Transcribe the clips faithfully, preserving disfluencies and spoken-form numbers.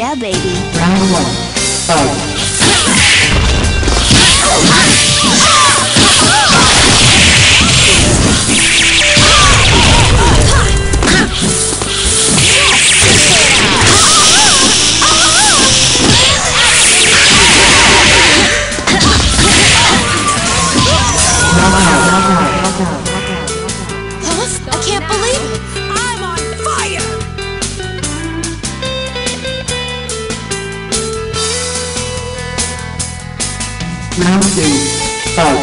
Yeah, baby. Round one. Fight. I can't believe it! I'm on fire! Round two. Fight.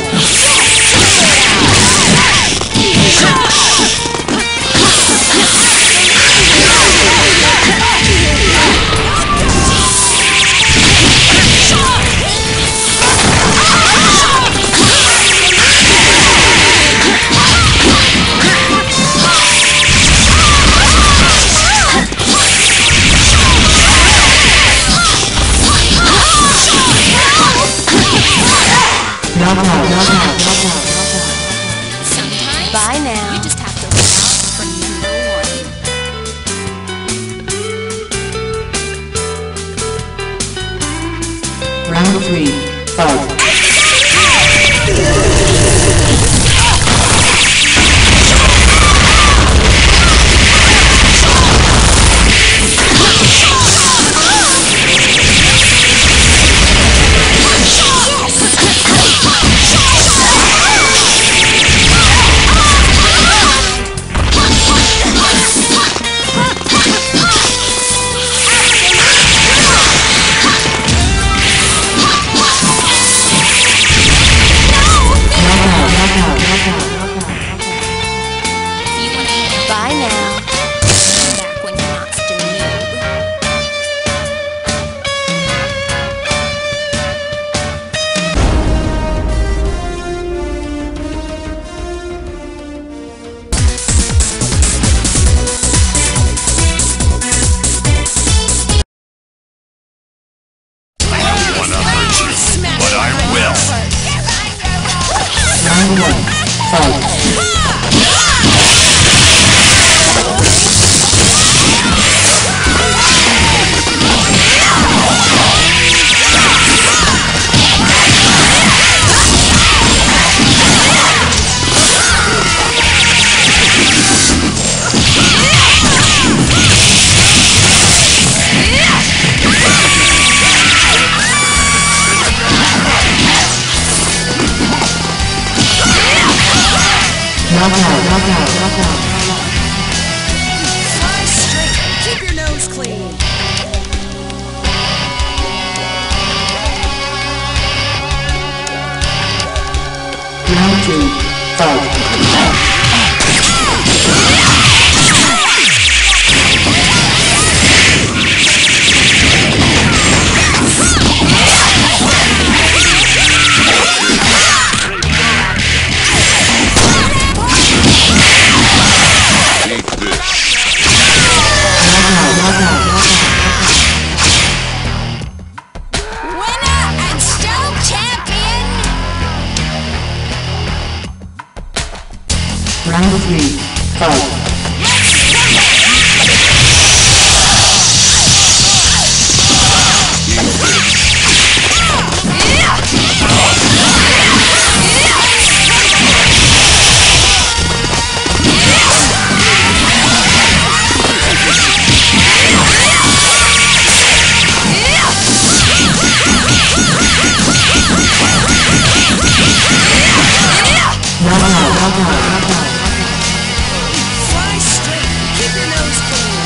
Sometimes, bye now. You just have to look out for number one. Round three. Fight. Bye now. Come back when you're not still noob. I don't wanna hurt you, but I will. Round one. Fight. Knock out, knock out, knock out. Fly straight. Keep your nose clean. Round two. Fight. Round three. Fight. Fly straight. Keep your nose clean.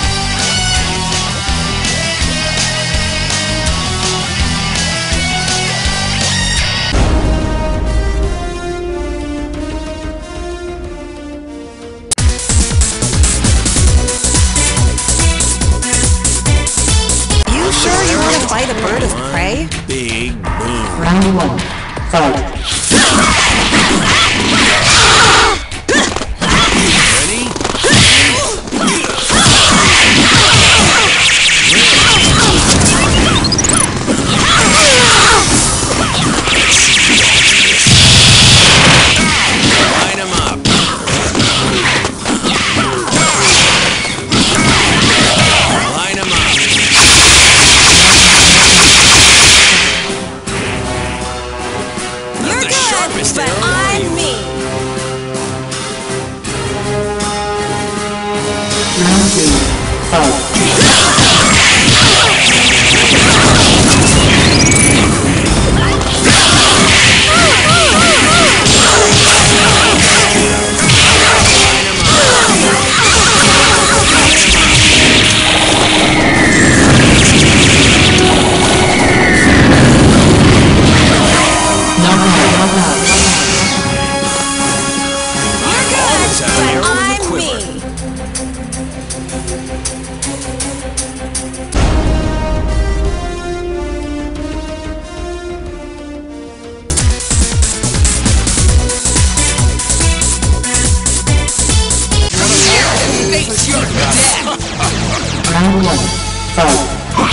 You sure you want to fight a bird of prey? Big boom. Round one. Fight. Round one. Fight.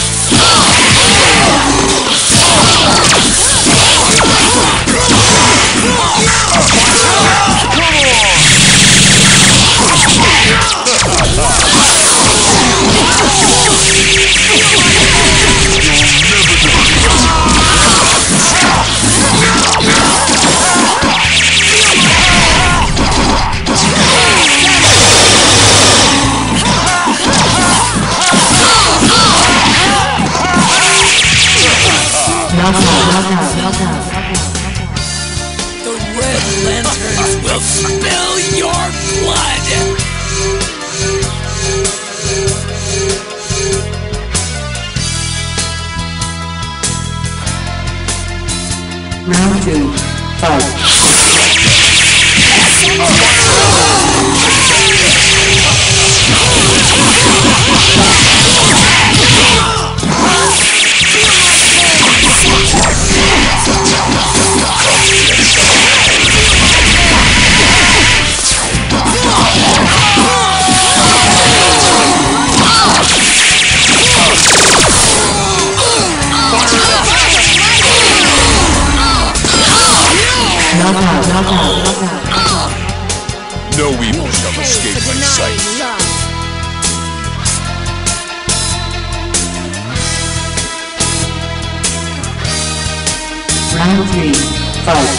The red lanterns will spill your blood! Round two. Fight. No evil shall escape my sight. Round three. Fight.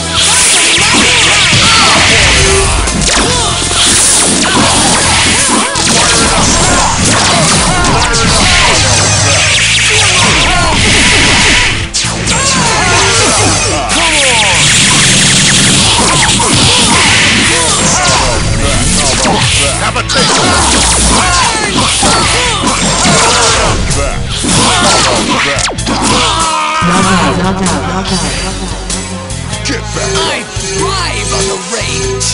Have a taste of Get back. I thrive on the rage!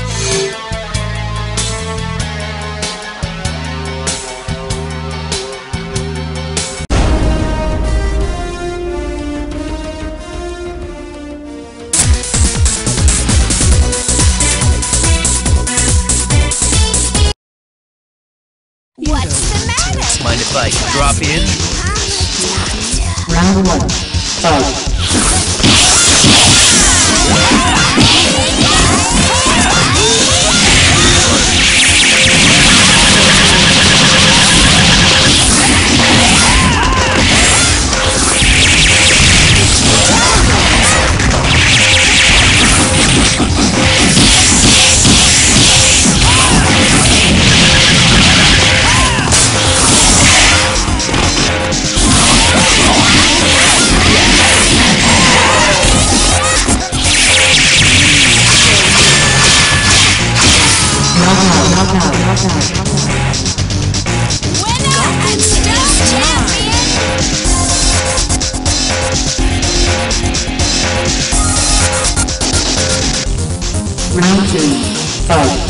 What's the matter? Mind if I drop in? Round one. Fight. Round two. Fight.